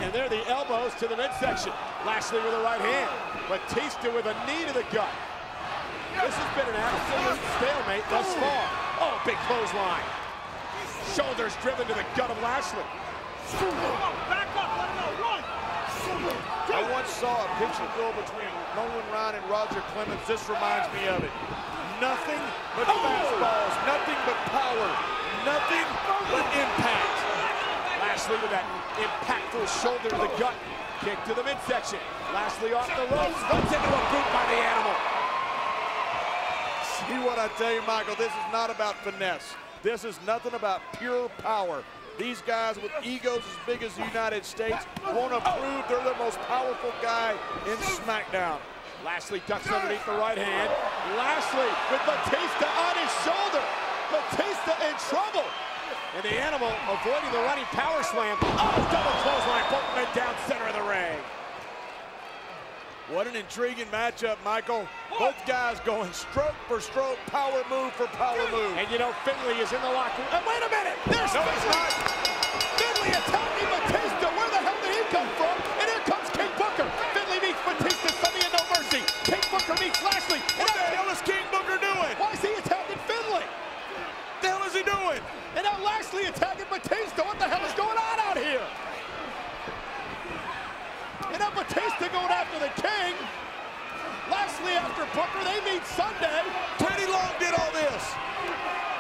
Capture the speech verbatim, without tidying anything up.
And there are the elbows to the midsection. Lashley with a right hand. Batista with a knee to the gut. This has been an absolute stalemate thus far. Oh, big clothesline. Shoulders driven to the gut of Lashley. Back up, let him know, run! I once saw a picture go between Nolan Ryan and Roger Clemens. This reminds me of it. Nothing but fastballs, nothing but power, nothing but impact. Lashley with that impactful shoulder to the gut. Kick to the midsection. Lashley off the ropes. Runs into a boot by the animal. See what I tell you, Michael, this is not about finesse. This is nothing about pure power. These guys with egos as big as the United States want to prove they're the most powerful guy in SmackDown. Lashley ducks underneath the right hand. Lashley with Batista on his shoulder. Batista in trouble. And the animal avoiding the running power slam. Oh, double clothesline. Both men down center of the ring. What an intriguing matchup, Michael. Both guys going stroke for stroke, power move for power move. And you know Finlay is in the locker room. And wait a minute, there's no, Finlay. Finlay attacking Batista. Where the hell did he come from? And here comes King Booker. Finlay meets Batista, Sunny and no mercy. King Booker meets Lashley. What the hell is King Booker doing? Why is he attacking Finlay? What the hell is he doing? And now Lashley attacking Batista. What the hell is going on out here? And now Batista going after the King. Lashley after Booker. They meet Sunday. Teddy Long did all this.